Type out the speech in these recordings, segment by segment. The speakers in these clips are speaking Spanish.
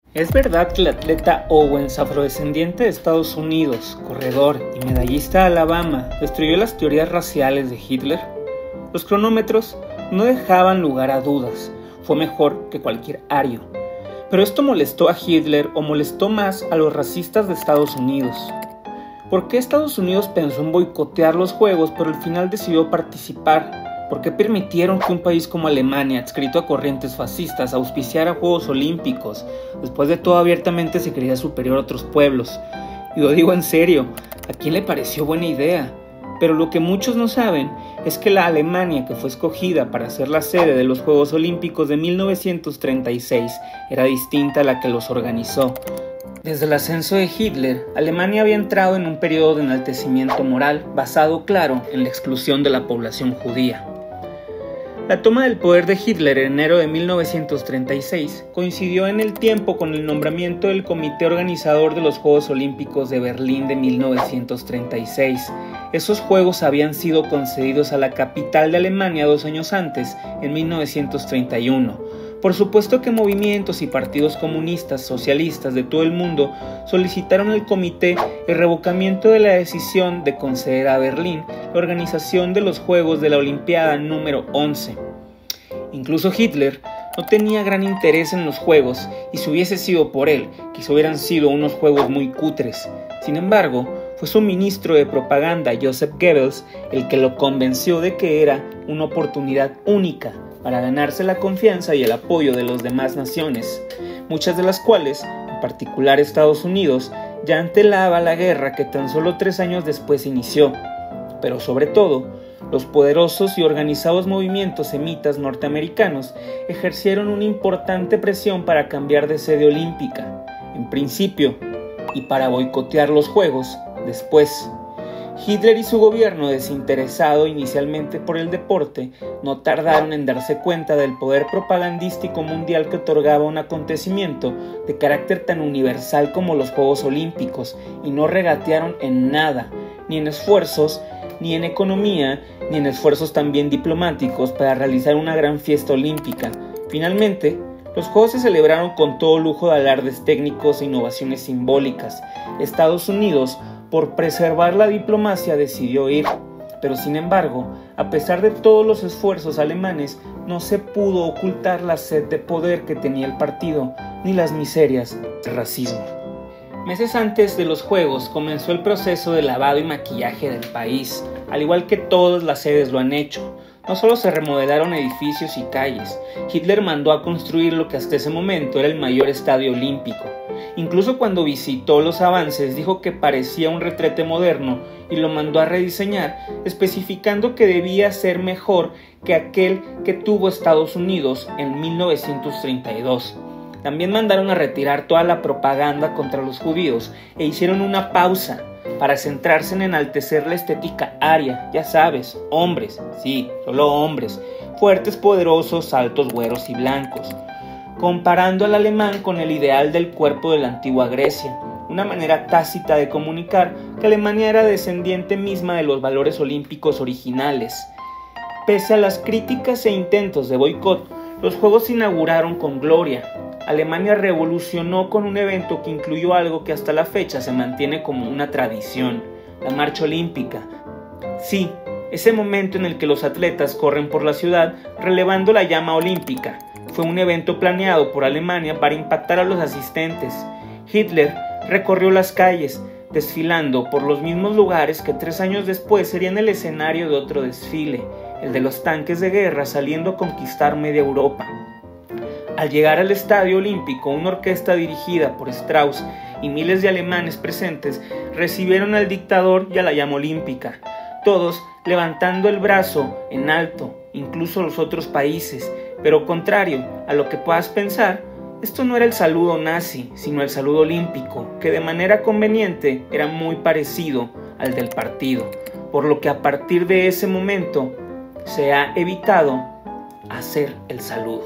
Es verdad que el atleta Owens, afrodescendiente de Estados Unidos, corredor y medallista de Alabama, destruyó las teorías raciales de Hitler. Los cronómetros no dejaban lugar a dudas, fue mejor que cualquier ario. Pero esto molestó a Hitler o molestó más a los racistas de Estados Unidos. ¿Por qué Estados Unidos pensó en boicotear los Juegos pero al final decidió participar? ¿Por qué permitieron que un país como Alemania, adscrito a corrientes fascistas, auspiciara Juegos Olímpicos? Después de todo, abiertamente se creía superior a otros pueblos. Y lo digo en serio, ¿a quién le pareció buena idea? Pero lo que muchos no saben es que la Alemania que fue escogida para ser la sede de los Juegos Olímpicos de 1936 era distinta a la que los organizó. Desde el ascenso de Hitler, Alemania había entrado en un periodo de enaltecimiento moral basado, claro, en la exclusión de la población judía. La toma del poder de Hitler en enero de 1936 coincidió en el tiempo con el nombramiento del comité organizador de los Juegos Olímpicos de Berlín de 1936. Esos Juegos habían sido concedidos a la capital de Alemania 2 años antes, en 1931. Por supuesto que movimientos y partidos comunistas, socialistas de todo el mundo solicitaron al comité el revocamiento de la decisión de conceder a Berlín la organización de los Juegos de la Olimpiada número 11. Incluso Hitler no tenía gran interés en los Juegos y si hubiese sido por él, quizá hubieran sido unos Juegos muy cutres. Sin embargo, fue su ministro de propaganda, Joseph Goebbels, el que lo convenció de que era una oportunidad única para ganarse la confianza y el apoyo de las demás naciones, muchas de las cuales, en particular Estados Unidos, ya antelaba la guerra que tan solo 3 años después inició. Pero sobre todo, los poderosos y organizados movimientos semitas norteamericanos ejercieron una importante presión para cambiar de sede olímpica, en principio, y para boicotear los Juegos, después. Hitler y su gobierno, desinteresado inicialmente por el deporte, no tardaron en darse cuenta del poder propagandístico mundial que otorgaba un acontecimiento de carácter tan universal como los Juegos Olímpicos y no regatearon en nada, ni en esfuerzos, ni en economía, ni en esfuerzos también diplomáticos para realizar una gran fiesta olímpica. Finalmente, los Juegos se celebraron con todo lujo de alardes técnicos e innovaciones simbólicas. Estados Unidos, por preservar la diplomacia, decidió ir, pero sin embargo, a pesar de todos los esfuerzos alemanes, no se pudo ocultar la sed de poder que tenía el partido, ni las miserias del racismo. Meses antes de los Juegos comenzó el proceso de lavado y maquillaje del país, al igual que todas las sedes lo han hecho. No solo se remodelaron edificios y calles, Hitler mandó a construir lo que hasta ese momento era el mayor estadio olímpico. Incluso cuando visitó los avances dijo que parecía un retrete moderno y lo mandó a rediseñar, especificando que debía ser mejor que aquel que tuvo Estados Unidos en 1932. También mandaron a retirar toda la propaganda contra los judíos e hicieron una pausa para centrarse en enaltecer la estética aria, ya sabes, hombres, sí, solo hombres, fuertes, poderosos, altos, güeros y blancos, comparando al alemán con el ideal del cuerpo de la antigua Grecia, una manera tácita de comunicar que Alemania era descendiente misma de los valores olímpicos originales. Pese a las críticas e intentos de boicot, los Juegos se inauguraron con gloria. Alemania revolucionó con un evento que incluyó algo que hasta la fecha se mantiene como una tradición, la marcha olímpica. Sí, ese momento en el que los atletas corren por la ciudad relevando la llama olímpica. Fue un evento planeado por Alemania para impactar a los asistentes. Hitler recorrió las calles, desfilando por los mismos lugares que 3 años después serían el escenario de otro desfile, el de los tanques de guerra saliendo a conquistar media Europa. Al llegar al Estadio Olímpico, una orquesta dirigida por Strauss y miles de alemanes presentes recibieron al dictador y a la llama olímpica, todos levantando el brazo en alto, incluso los otros países. Pero contrario a lo que puedas pensar, esto no era el saludo nazi, sino el saludo olímpico, que de manera conveniente era muy parecido al del partido, por lo que a partir de ese momento se ha evitado hacer el saludo.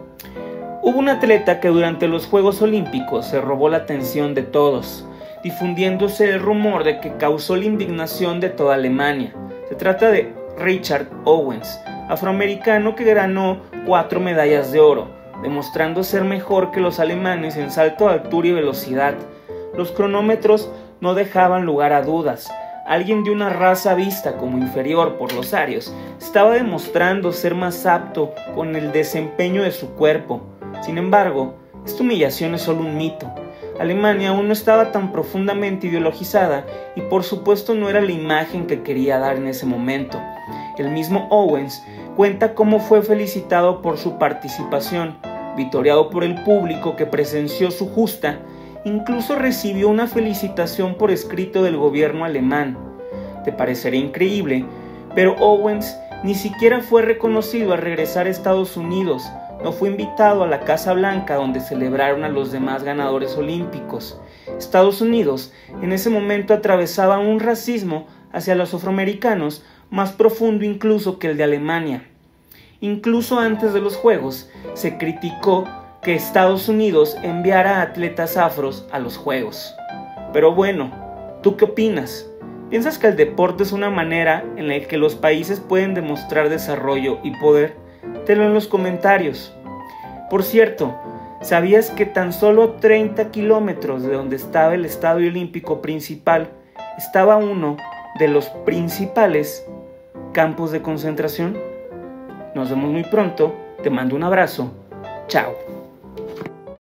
Hubo un atleta que durante los Juegos Olímpicos se robó la atención de todos, difundiéndose el rumor de que causó la indignación de toda Alemania. Se trata de Richard Owens, afroamericano que ganó 4 medallas de oro, demostrando ser mejor que los alemanes en salto de altura y velocidad. Los cronómetros no dejaban lugar a dudas. Alguien de una raza vista como inferior por los arios estaba demostrando ser más apto con el desempeño de su cuerpo. Sin embargo, esta humillación es solo un mito. Alemania aún no estaba tan profundamente ideologizada y por supuesto no era la imagen que quería dar en ese momento. El mismo Owens cuenta cómo fue felicitado por su participación, vitoreado por el público que presenció su justa. Incluso recibió una felicitación por escrito del gobierno alemán. Te parecerá increíble, pero Owens ni siquiera fue reconocido al regresar a Estados Unidos. No fue invitado a la Casa Blanca donde celebraron a los demás ganadores olímpicos. Estados Unidos en ese momento atravesaba un racismo hacia los afroamericanos más profundo incluso que el de Alemania. Incluso antes de los Juegos se criticó que Estados Unidos enviara a atletas afros a los Juegos. Pero bueno, ¿tú qué opinas? ¿Piensas que el deporte es una manera en la que los países pueden demostrar desarrollo y poder? Tenlo en los comentarios. Por cierto, ¿sabías que tan solo 30 kilómetros de donde estaba el estadio olímpico principal estaba uno de los principales campos de concentración? Nos vemos muy pronto, te mando un abrazo, chao.